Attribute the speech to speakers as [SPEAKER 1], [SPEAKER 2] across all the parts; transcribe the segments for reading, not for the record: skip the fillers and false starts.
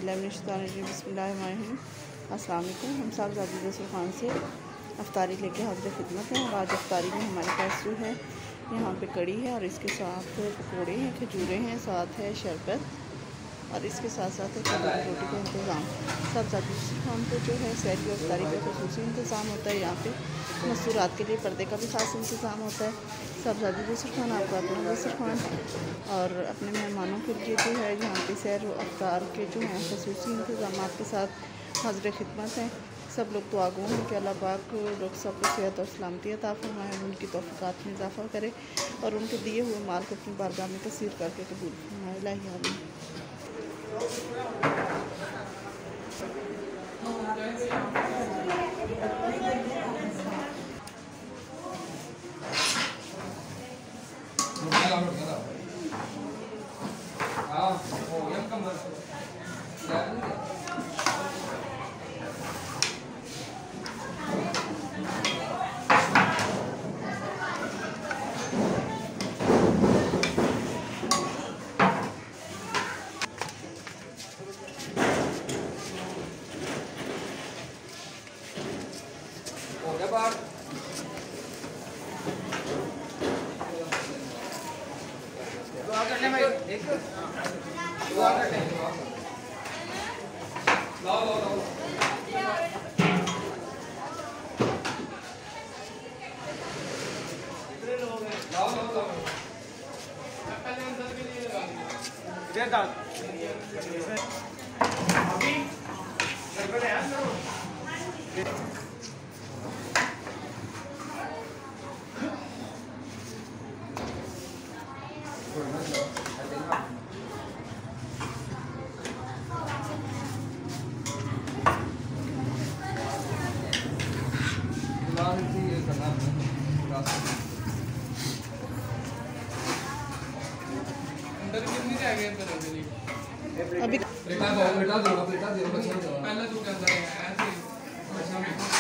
[SPEAKER 1] औज़ुबिल्लाहिमिनश्शैतानिर्रजीम बिस्मिल्लाहिर्रहमानिर्रहीम। अस्सलाम वालेकुम। हम साहबजादी दस्तरखान से अफ्तारी लेके हाज़िर खिदमत हैं। और आज अफ्तारी में हमारे पास जो है यहाँ पे कड़ी है और इसके साथ पकौड़े हैं, खजूरें हैं, साथ है शरबत और इसके साथ साथ है कड़ी रोटी का इंतज़ाम। साहबजादी दस्तरखान पे जो है सहरी और अफ्तारी का ख़ुसूसी इंतज़ाम होता है। यहाँ पे मस्तूरात के लिए पर्दे का भी ख़ास इंतज़ाम होता है। साहबजादी दस्तरखान आपका अपना दस्तरखान और अपने मेहमानों के लिए जो है यहाँ पे सैर और अफ्तार के जो हैं ख़ुसूसी इंतज़ाम के साथ हाज़िर खिदमत हैं। सब लोग दुआ गो हैं कि अल्लाह पाक लोग सबको सेहत और सलामती अता फरमाए, उनकी तौफ़ीक़ात में इज़ाफ़ा करे और उनके दिए हुए माल को अपनी बारगाह में कसीर करके कबूल फरमाए। इलाही आमीन।
[SPEAKER 2] दुआ करने भाई एक दुआ करने लाओ लाओ लाओ कितने लोग हैं लाओ लाओ लाओ पहले अंदर के लिए लगा दीजिए इधर डाल अभी घर पे है ना
[SPEAKER 1] अभी
[SPEAKER 2] बेटा दो पहले तू कहता है ऐसे अच्छा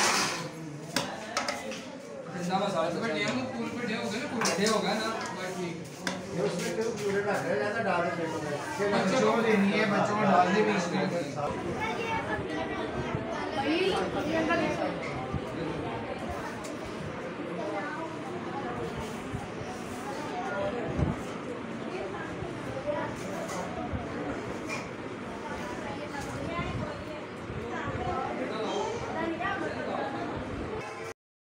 [SPEAKER 2] ठंडा मसाला तो बढ़िया ना पूरे बढ़िया हो गया ना पूरे बढ़िया हो गया ना ठीक उसमें तो पूरे ना है ज्यादा डाल दे बच्चों को देनी है, बच्चों को डाल दे बीच में